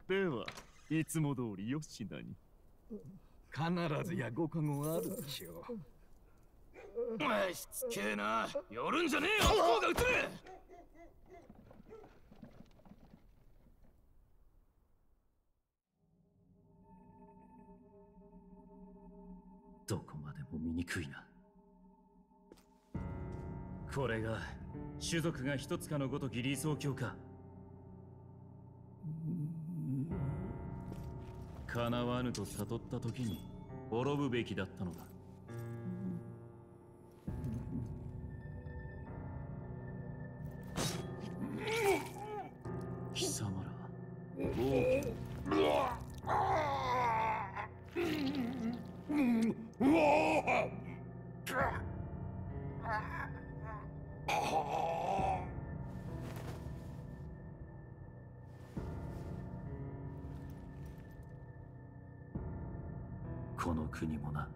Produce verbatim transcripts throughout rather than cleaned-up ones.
ではいつも通り吉田に。必ずやご加護があるでしょう。お前しつけえな。寄るんじゃねえよ。不幸が映れ。どこまでも醜いな。これが種族が一つかのごとき理想郷か。叶わぬと悟った時に滅ぶべきだったのだ。貴様ら王家この国もな。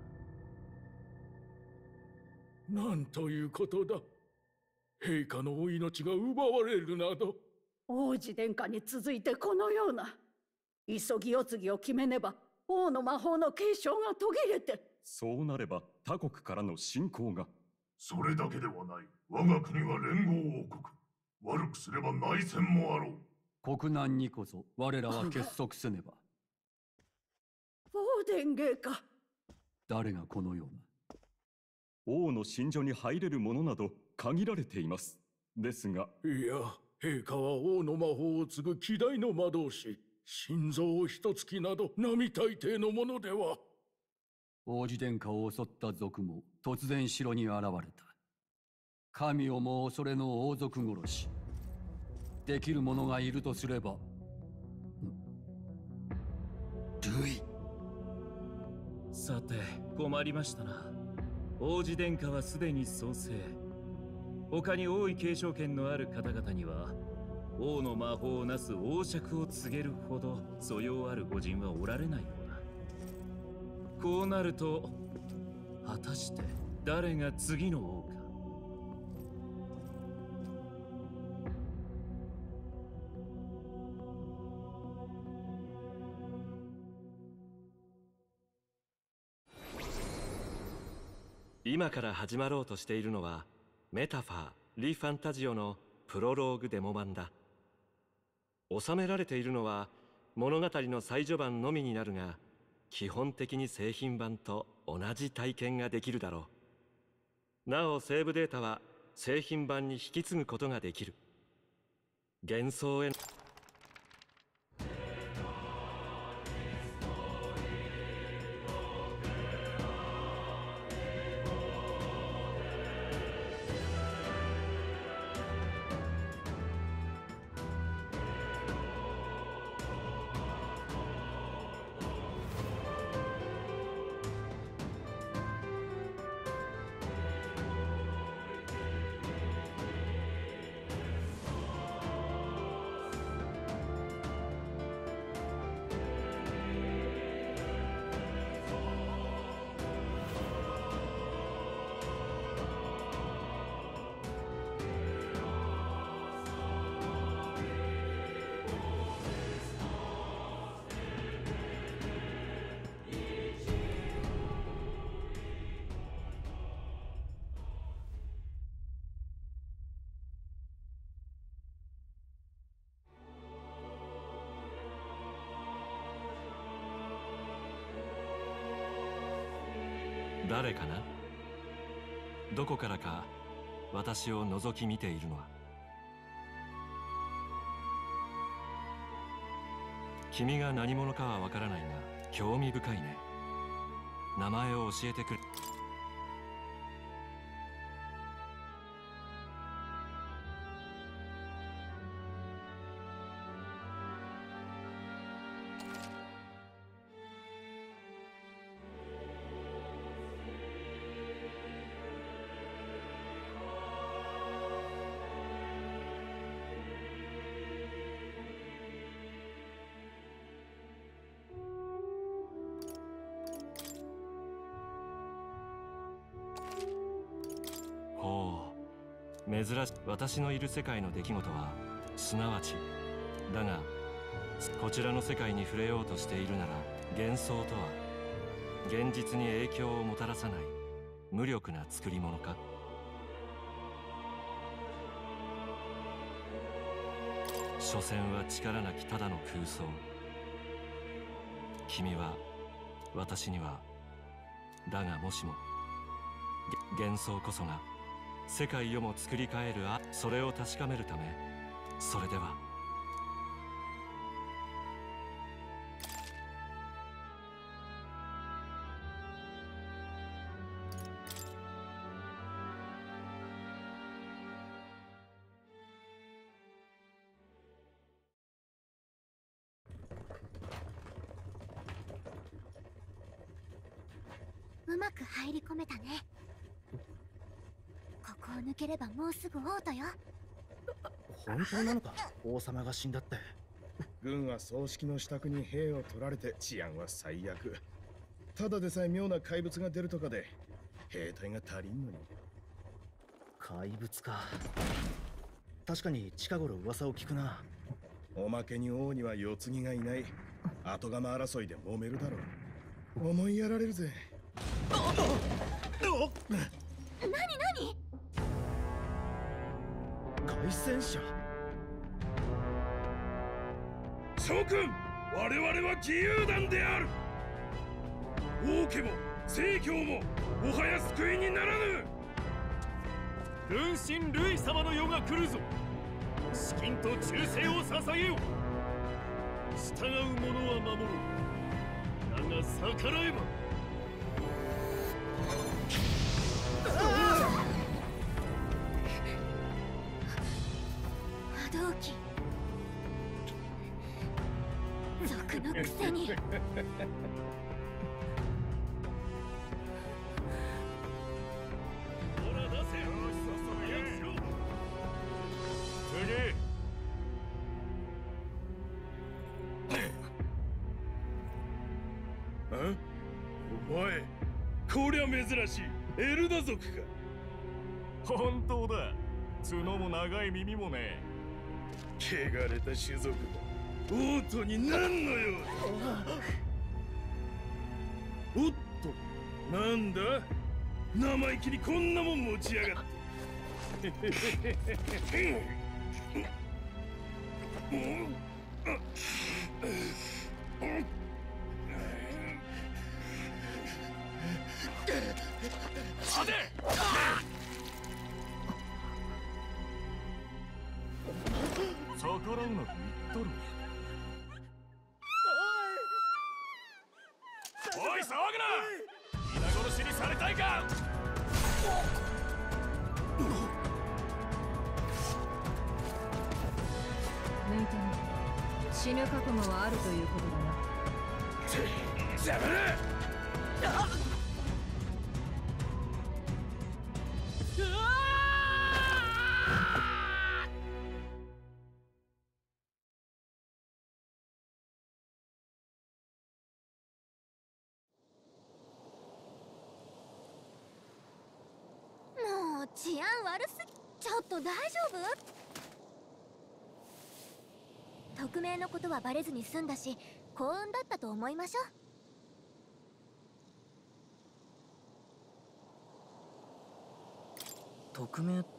なんということだ。陛下のお命が奪われるなど。 王子殿下に続いてこのような急ぎ世継ぎを決めねば王の魔法の継承が途切れて。 そうなれば他国からの侵攻が。 それだけではない。我が国は連合王国。悪くすれば内戦もあろう。国難にこそ我らは結束せねば。 王殿下か。 誰がこのような。 王の寝所に入れるものなど限られています。ですが。 いや、陛下は王の魔法を継ぐ希代の魔導士。心臓を一突きなど並大抵のものでは。 王子殿下を襲った賊も突然城に現れた。神をも恐れの王族殺し。できる者がいるとすれば。ルイ。 さて困りましたな。王子殿下はすでに創生。他に王位継承権のある方々には王の魔法をなす王爵を告げるほど素養ある御人はおられないようだ。こうなると果たして誰が次の王か。 今から始まろうとしているのはメタファー・リ・ファンタジオのプロローグデモ版だ。収められているのは物語の最序盤のみになるが、基本的に製品版と同じ体験ができるだろう。なおセーブデータは製品版に引き継ぐことができる。幻想へ誰かな？どこからか私を覗き見ているのは。君が何者かはわからないが興味深いね。名前を教えてくれ。珍しい。私のいる世界の出来事はすなわちだがこちらの世界に触れようとしているなら、幻想とは現実に影響をもたらさない無力な作り物か。所詮は力なきただの空想。君は私には、だがもしも幻想こそが世界をも作り変えるあ、それを確かめるため、それではうまく入り込めたね。ここを抜ければもうすぐ王都よ。 本当なのか、王様が死んだって。 軍は葬式の支度に兵を取られて治安は最悪。ただでさえ妙な怪物が出るとかで兵隊が足りんのに。 怪物か。確かに近頃噂を聞くな。 おまけに王には世継ぎがいない。後釜争いで揉めるだろう。思いやられるぜ。 なになに？ 凱旋者。 諸君、我々は義勇団である。王家も正教ももはや救いにならぬ。軍神ルイ様の世が来るぞ。資金と忠誠を捧げよ。従う者は守る。だが逆らえば波動機族のくせに。 ほら出せ。よし、さっさと早くしろ。次。ん？お前、こりゃ珍しい。エルダ族か。本当だ。角も長い耳もね。汚れた種族だ。王都に何の用だ。おっと、なんだ。生意気にこんなもん持ちやがって。待て！逆らうなと言っとる。おい、騒ぐな！皆殺しにされたいか！ 抜いてみる。死ぬ覚悟はあるということだな。 邪魔だ！ もう治安悪すぎ。ちょっと大丈夫？匿名のことはバレずに済んだし、幸運だったと思いましょう。 匿名って？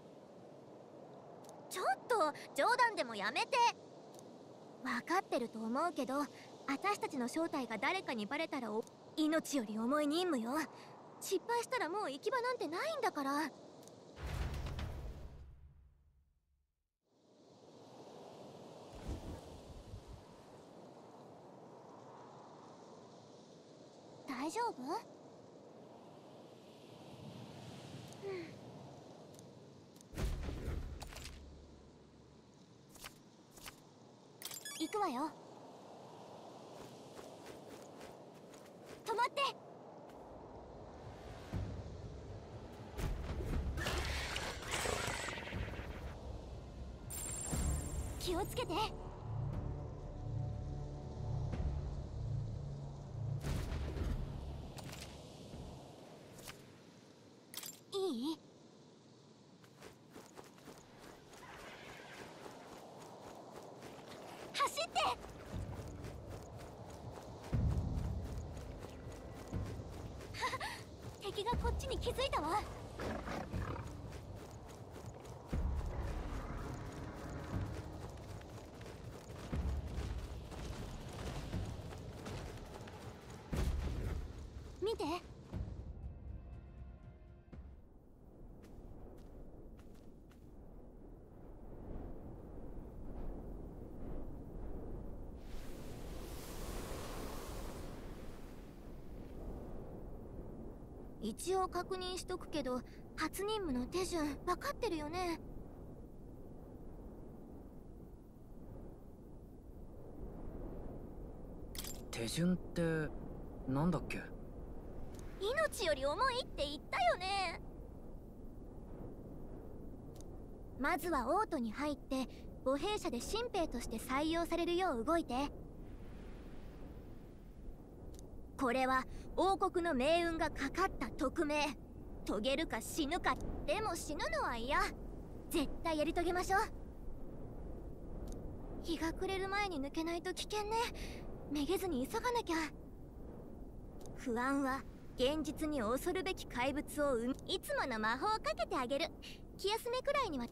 ちょっと冗談でもやめて。分かってると思うけど、私たちの正体が誰かにバレたらお命より重い任務よ。失敗したらもう行き場なんてないんだから。大丈夫？うん。行くわよ。止まって。気をつけて。いい？走って！ 敵がこっちに気づいたわ。見て。一応確認しとくけど、初任務の手順分かってるよね。 手順ってなんだっけ？ 命より重いって言ったよね。まずはオートに入って母兵者で新兵として採用されるよう動いて。これは王国の命運がかかった匿名。遂げるか死ぬか。でも死ぬのは嫌。絶対やり遂げましょう。日が暮れる前に抜けないと危険ね。めげずに急がなきゃ。不安は現実に恐るべき怪物を生み、いつもの魔法をかけてあげる。気休めくらいには。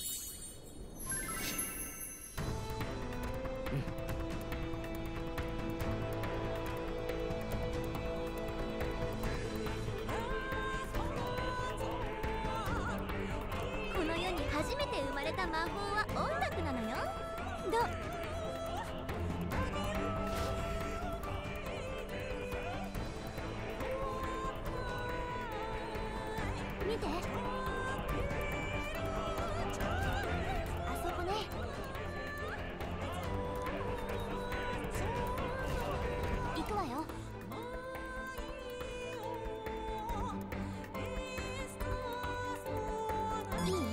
この世に初めて生まれた魔法は音楽なのよ。ど見て。あそこね。行くわよ。いい？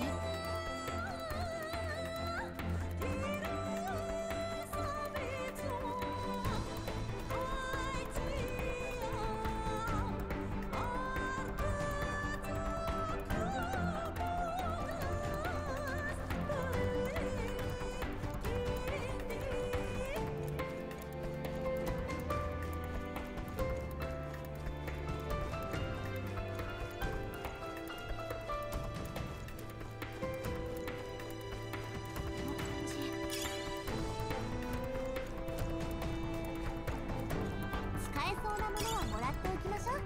使えそうなものはもらっておきましょう。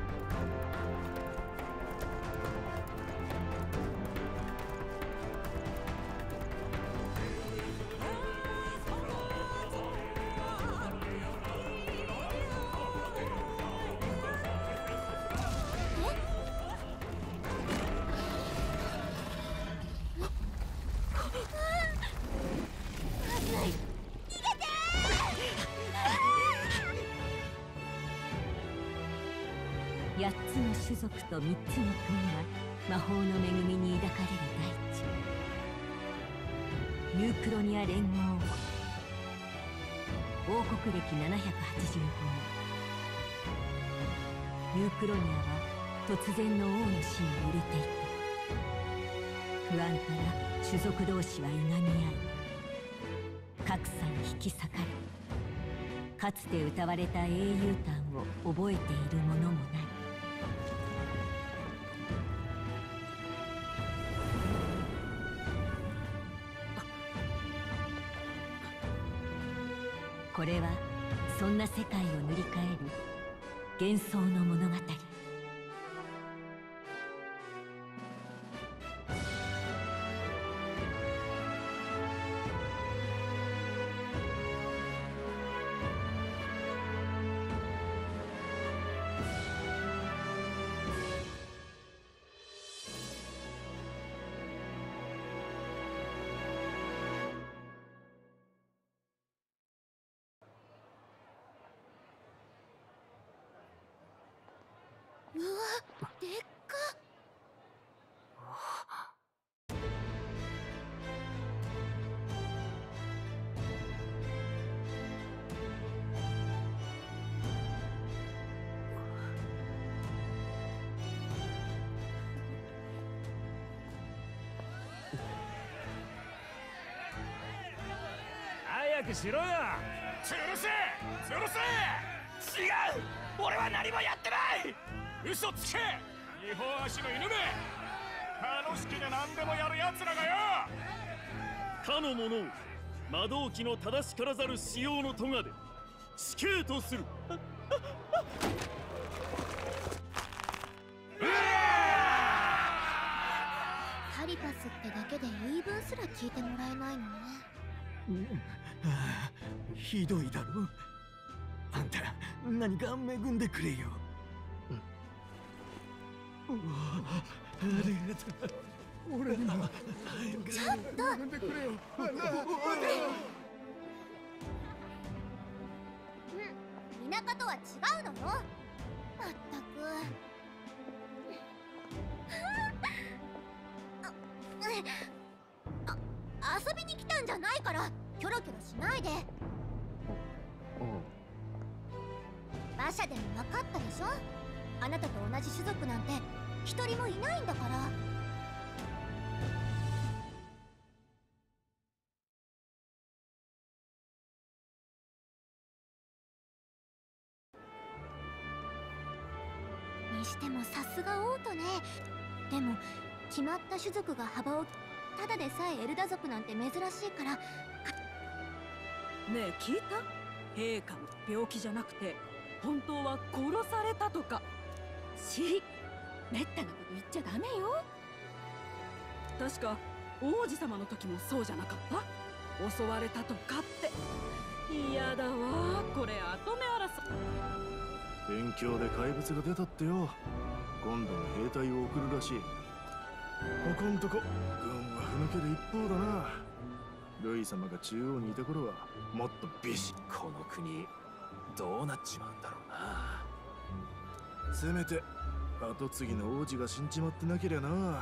八つの種族と三つの国は魔法の恵みに抱かれる大地。ユークロニア連合王国歴ななひゃくはちじゅうごねん。ユークロニアは突然の王の死に揺れていた。不安から種族同士はいがみ合い、格差に引き裂かれ、かつて歌われた英雄譚を覚えている者もない。これはそんな世界を塗り替える幻想の物語。 うわ、でっか。 早くしろよ。 つるせつるせ。違う、俺は何もやってない。 嘘つけ、二本足の犬め。楽しきで何でもやる奴らがよ。 かの者を魔導機の正しからざる使用の咎で死刑とする。 カリパスってだけで言い分すら聞いてもらえないのね。 ああ、ひどいだろ。あんた何か恵んでくれよ。うん、ありがとう。俺にもちょっと恵んでくれよ。 うん、田舎とは違うのよ。まったくあ、遊びに来たんじゃないからキョロキョロしないで。馬車でも分かったでしょ。あなたと同じ種族なんて一人もいないんだから。にしてもさすが王都ね。でも決まった種族が幅をただでさえエルダ族なんて珍しいから。 ねえ聞いた？陛下も病気じゃなくて本当は殺されたとか。 知りめったなこと言っちゃダメよ。 確か王子様の時もそうじゃなかった？襲われたとかって。嫌だわこれ後目争い。 勉強で怪物が出たってよ。今度の兵隊を送るらしい。ここんとこ軍はふぬける一方だな。ルイ様が中央にいた頃はもっとビシッ。 この国どうなっちまうんだろうな。 せめて後継ぎの王子が死んじまってなけりゃな。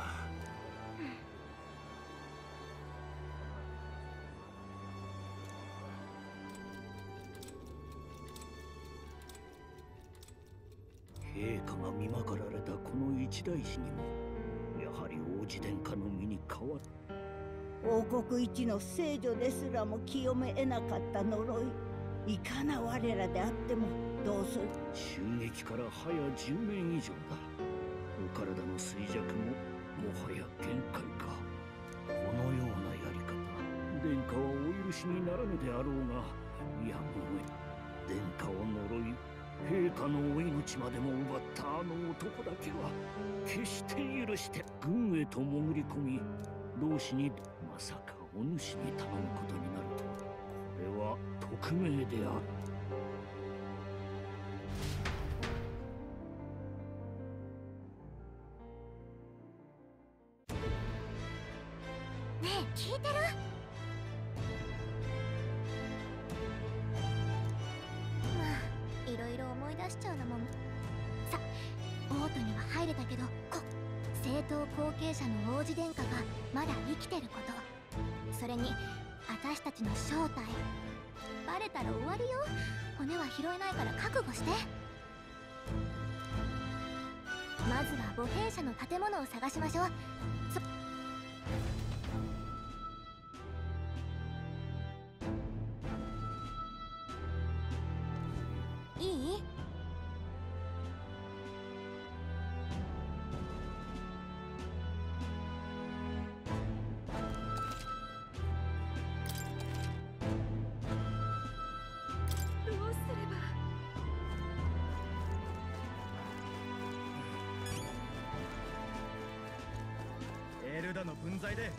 陛下が見まかられたこの一大事にもやはり王子殿下の身に変わった。 王国一の聖女ですらも清め得なかった呪い。いかな我らであってもどうする。 襲撃から早じゅうねん以上だ。お体の衰弱ももはや限界か。このようなやり方殿下はお許しにならぬであろうが、やむを得殿下を呪い陛下のお命までも奪ったあの男だけは決して許して軍へと潜り込み、同志にまさかお主に頼むことになるとは。これは匿名である。 ねえ聞いてる？まあいろいろ思い出しちゃうのも。さ、王都には入れたけど、こ正統後継者の王子殿下がまだ生きてること、それに私たちの正体バレたら終わりよ。骨は拾えないから覚悟して。まずは母兵舎の建物を探しましょう。そいい？ どうすれば。 エルダの分際で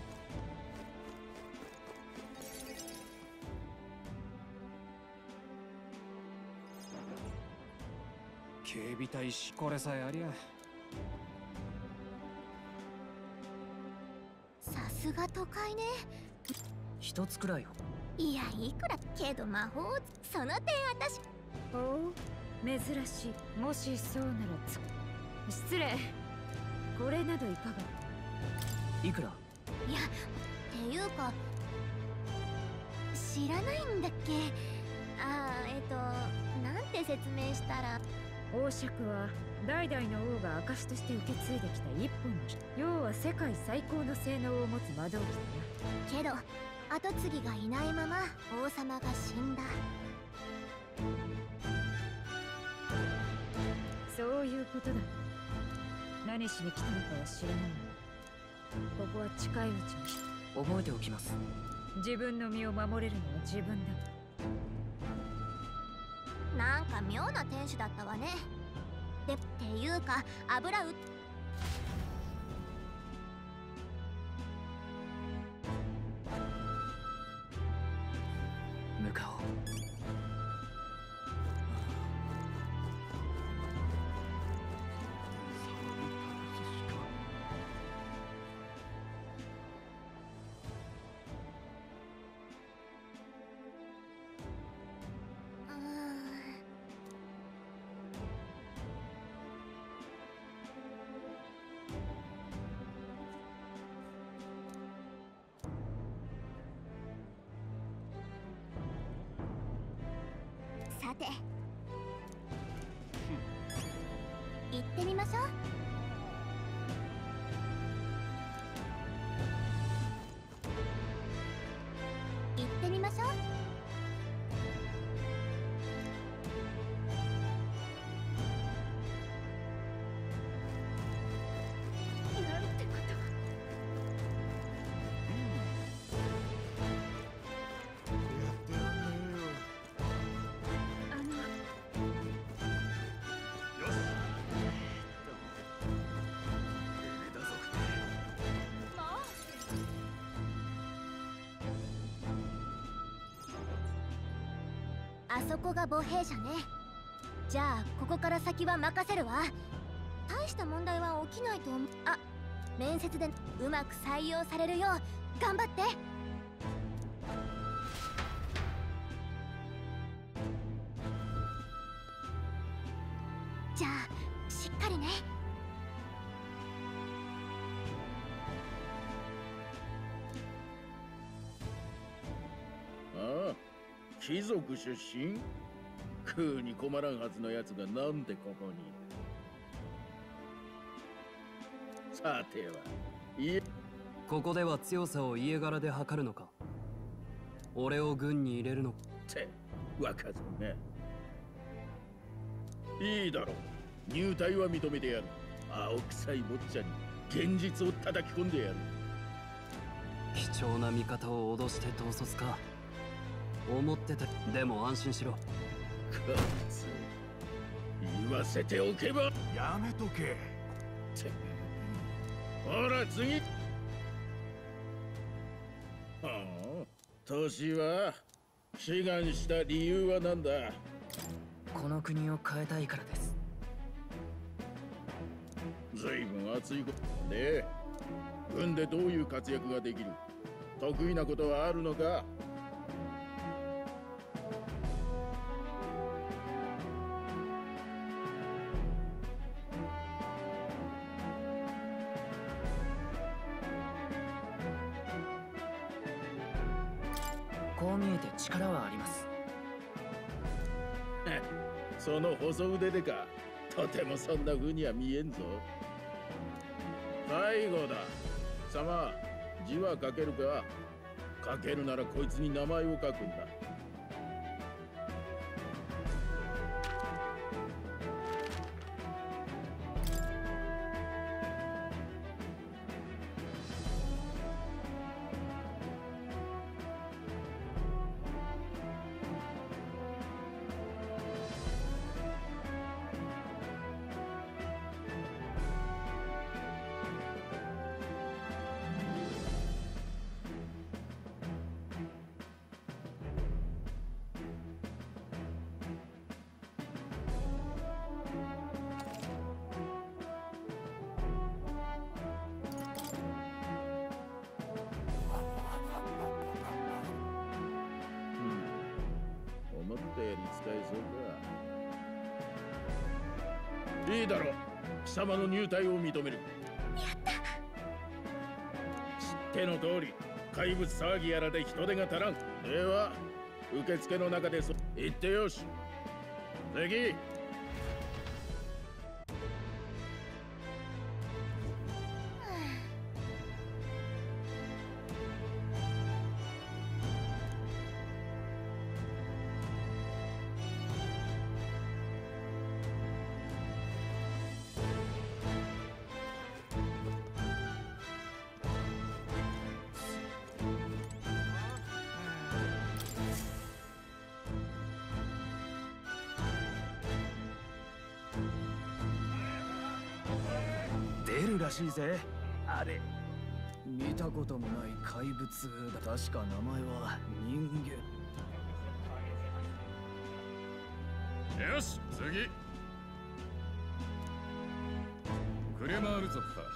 警備隊しこれさえありゃ。 さすが都会ね。 一つくらいよ。 いやいくらけど魔法その点私。 おう珍しい。もしそうならつ失礼。これなどいかが？ いくら？ いやっていうか知らないんだっけ。ああえっとなんて説明したら。 王爵は代々の王が証として受け継いできた一本の人。要は世界最高の性能を持つ魔導機だ。 けど後継ぎがいないまま王様が死んだ。 そういうことだ。 何しに来たのかは知らないが、ここは近いうちに覚えておきます。 自分の身を守れるのは自分だ。 なんか妙な店主だったわね。でっていうか油う向かおう。 さて行ってみましょう。行ってみましょう。なんてこと。あそこが母兵舎ね。じゃあここから先は任せるわ。大した問題は起きないと思う。あ、面接でうまく採用されるよう頑張って。じゃあしっかりね。 ああ、貴族出身？食うに困らんはずのやつがなんでここに。さては、家ここでは強さを家柄で測るのか。俺を軍に入れるのって若造ね。いいだろう、入隊は認めてやる。青臭い坊ちゃんに現実を叩き込んでやる。 貴重な味方を脅して統率か。思ってた。でも安心しろ。 こいつ言わせておけば。 やめとけ。 ほら次。はあ、年は志願した理由は何だ。 この国を変えたいからです。 ずいぶん熱いことで、軍でどういう活躍ができる？得意なことはあるのか？ こう見えて力はあります。 その細腕でか。とてもそんな風には見えんぞ。最後だ。貴様、字は書けるか？書けるならこいつに名前を書くんだ。思ったより使えそうか。いいだろう。貴様の入隊を認める。 やった。 知っての通り、怪物騒ぎやらで人手が足らん。では受付の中でそ言ってよし。次。 らしいぜあれ。 見たこともない怪物だ。確か名前は人間。 よし、次。クレマール族か。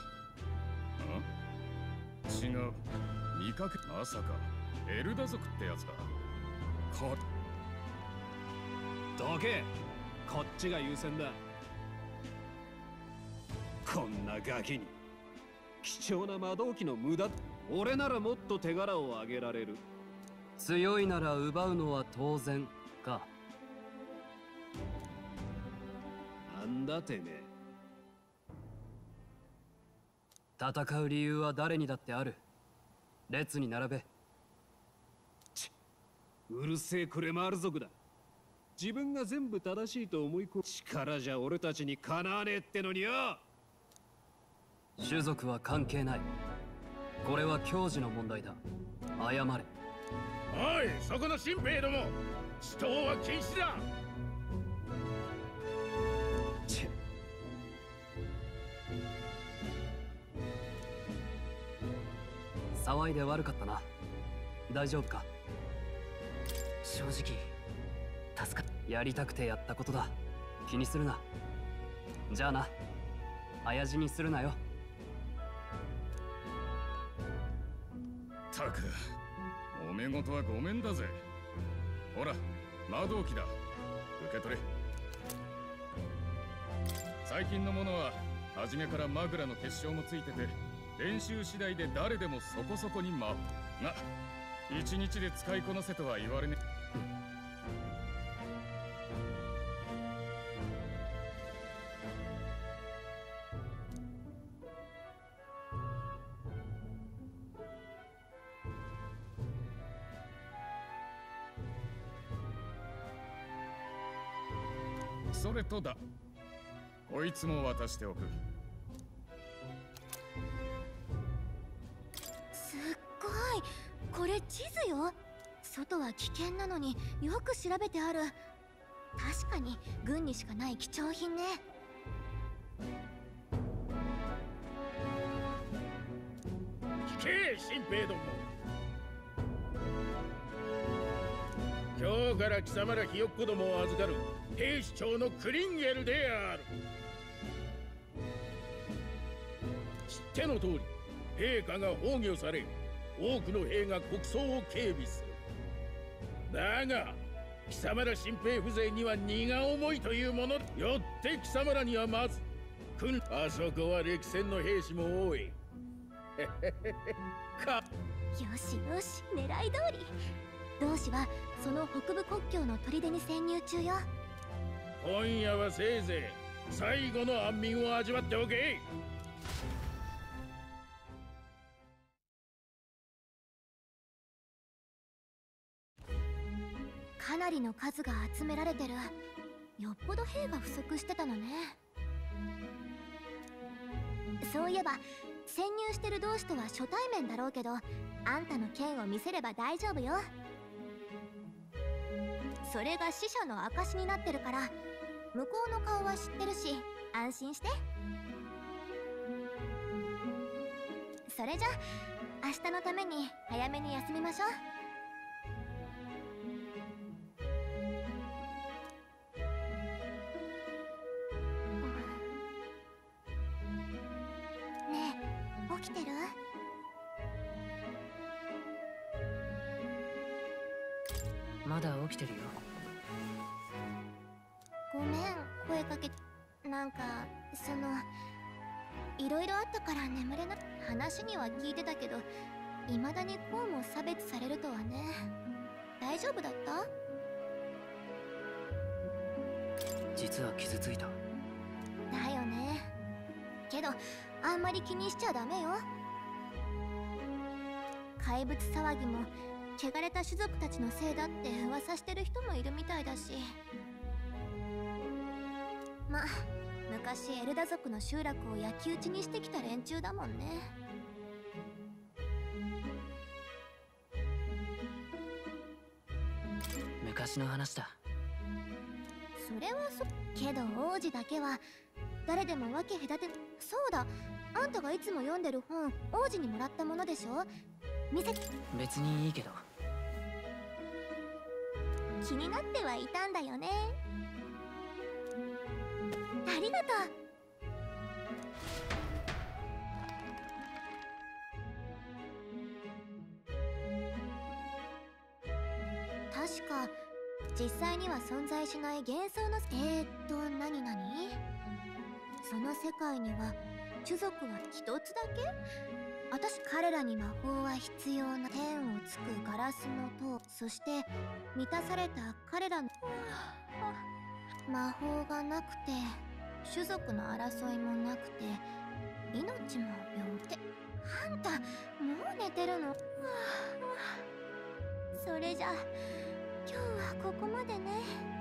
ん？違う。見かけ、まさかエルダ族ってやつか。こどけ。こっちが優先だ。こんなガキに貴重な魔導機の無駄。俺ならもっと手柄をあげられる。 強いなら奪うのは当然か。 なんだてめえ。 戦う理由は誰にだってある。列に並べ。 ちうるせえクレマール族だ。自分が全部正しいと思い込む。力じゃ俺たちにかなわねえってのによ。 種族は関係ない。これは矜持の問題だ。謝れ。 おい、そこの新兵ども、死闘は禁止だ。 チッ。 騒いで悪かったな。大丈夫か？ 正直助かやりたくてやったことだ。気にするな。じゃあな。早死にするなよ。 たく、おめごとはごめんだぜ。ほら、魔導機だ。受け取れ。最近のものは初めからマグラの結晶もついてて、練習次第で誰でもそこそこに魔法が一日で使いこなせとは言われねえ。それとだ、こいつも渡しておく。 すっごい、これ地図よ。外は危険なのによく調べてある。確かに軍にしかない貴重品ね。 聞け、新兵ども。今日から貴様らひよっこどもを預かる兵士長のクリンゲルである。知っての通り、陛下が崩御され、多くの兵が国葬を警備する。だが貴様ら新兵風情には荷が重いというもの。よって貴様らにはまず訓あそこは歴戦の兵士も多い。かよしよし、狙い通り。同志はその北部国境の砦に潜入中よ。 今夜はせいぜい最後の安眠を味わっておけ。 かなりの数が集められてる。よっぽど兵が不足してたのね。そういえば潜入してる同志とは初対面だろうけど、あんたの剣を見せれば大丈夫よ。それが死者の証になってるから、向こうの顔は知ってるし安心して。それじゃ明日のために早めに休みましょう。ねえ、起きてる？ まだ起きてるよ。 ごめん、声かけ。なんかそのいろいろあったから眠れな。話には聞いてたけど、いまだにこうも差別されるとはね。大丈夫だった？ 実は傷ついた。 だよね。けどあんまり気にしちゃダメよ。怪物騒ぎも汚れた種族たちのせいだって噂してる人もいるみたいだし。ま、昔エルダ族の集落を焼き討ちにしてきた連中だもんね。 昔の話だ。 それはそけど王子だけは誰でも分け隔て。そうだ、 あんたがいつも読んでる本、王子にもらったものでしょ。見せて。 別にいいけど。 気になってはいたんだよね。ありがとう。確か実際には存在しない幻想のえー、っと何々その世界には種族は一つだけ。私彼らに魔法は必要な。天をつくガラスの塔、そして満たされた彼らの魔法がなくて種族の争いもなくて命も病気。あんたもう寝てるの。それじゃ今日はここまでね。